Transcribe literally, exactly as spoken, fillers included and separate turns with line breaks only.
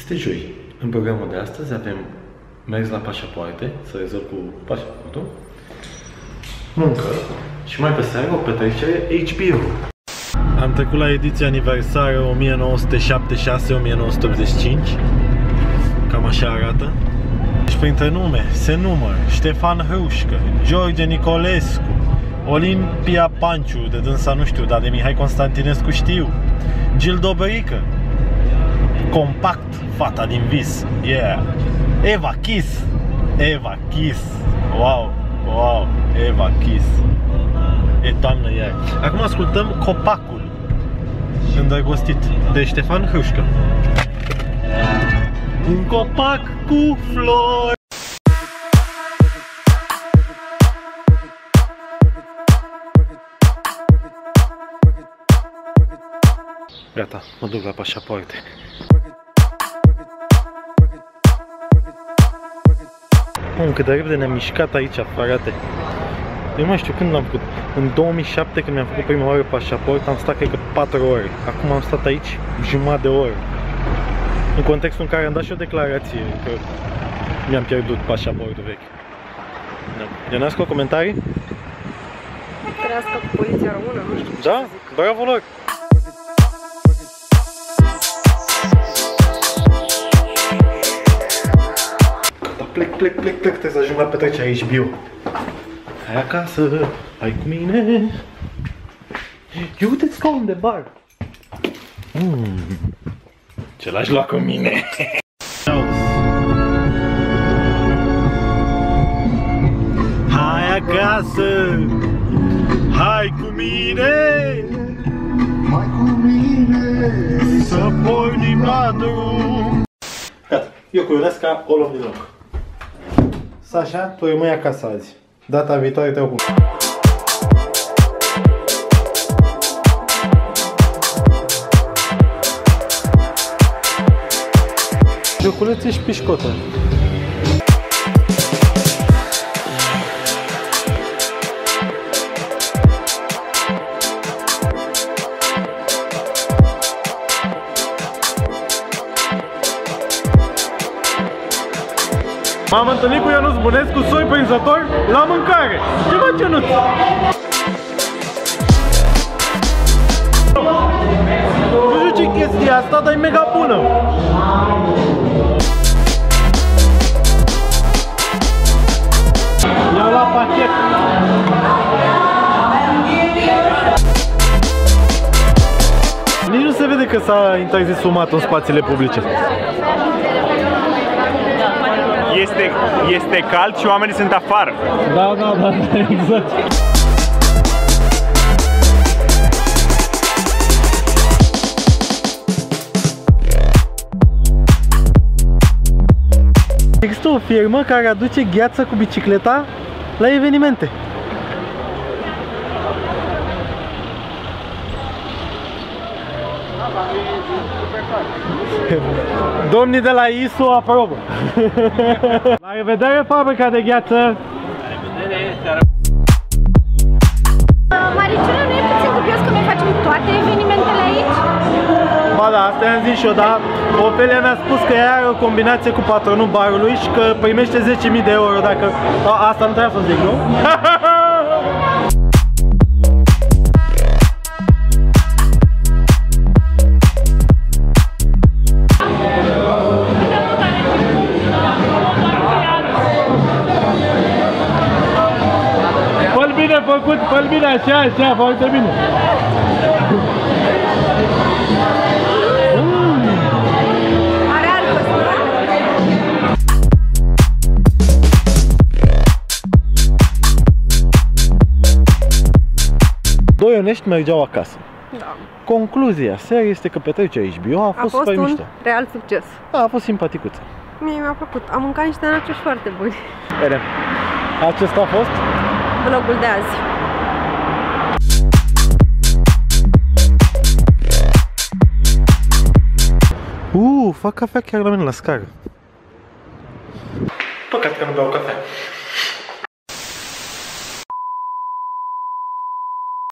Este joi. În programul de astăzi avem mers la pașapoarte, să rezolv cu pașaportul, muncă și mai pe seară o petrecere H B O. Am trecut la ediția aniversară o mie nouă sute șaptezeci și șase - o mie nouă sute optzeci și cinci. Cam așa arată. Și printre nume se număr Ștefan Hrușcă, George Nicolescu, Olimpia Panciu, de dânsa nu știu, dar de Mihai Constantinescu știu, Gil Doberică, Compact, fata din vis, yeah, Eva Kiss, Eva Kiss, wow, wow, Eva Kiss, e toamnă iar. Acum ascultăm Copacul, îndrăgostit, de Ștefan Hrușcă. Un copac cu flori. Gata, mă duc la pașapoarte. Om, cât de repede ne-am mișcat aici, frate. Eu nu mai știu când l-am făcut. În două mii șapte, când mi-am făcut prima oară pașaport, am stat cred că patru ore. Acum am stat aici jumătate de oră. În contextul în care am dat și o declarație că mi-am pierdut pașaportul vechi. Da. Ionescu, comentarii?
Trească cu poliția română, nu știu.
Da? Bravo lor! Plec, plec, plec, plec, trebuie să ajung la petrecerea H B O. Hai acasă, hai cu mine. Eu uite-ți scaun de bar. Mm. Ce l-aș lua cu mine? Hai acasă, hai cu mine. Hai cu mine să pornim la drum. Gata, eu cu Ionesca o luăm din loc. Sasha, tu rămâi acasă azi. Data viitoare te ocupi. Joculețe și pișcotă. M-am întâlnit cu Ionuț Bănescu surprinzător la mâncare. Ce faci, Ionuț? Nu știu ce chestia asta, dar e mega bună. Iau la pachet. Nici nu se vede că s-a interzis fumatul în spațiile publice.
Este, este cald și oamenii sunt afară.
Da, da, da, exact. Există o firmă care aduce gheață cu bicicleta la evenimente. Domnii de la I S O aprobă. La revedere, fabrica de gheață. La revedere.
Mariciuna, nu e puțin dubios că noi facem toate evenimentele aici?
Ba da, asta i-am zis și eu, dar Ofelia mi-a spus că ea are o combinație cu patronul barului și că primește zece mii de euro dacă... A, asta nu trebuia să zic, nu? Bine făcut, fă-l bine, așa, așa, foarte bine. Mm.
Are altă.
Doi onești mergeau acasă.
Da.
Concluzia serii este că petrecerea H B O a fost,
a fost un
mișto.
real succes.
Da, a fost simpaticuță.
Mie mi-a plăcut. Am mâncat niște nachos foarte buni.
Bine. Acesta a fost
vlogul de azi. Uuu, fac cafea chiar la mine la scară.
Păcat că nu beau cafea.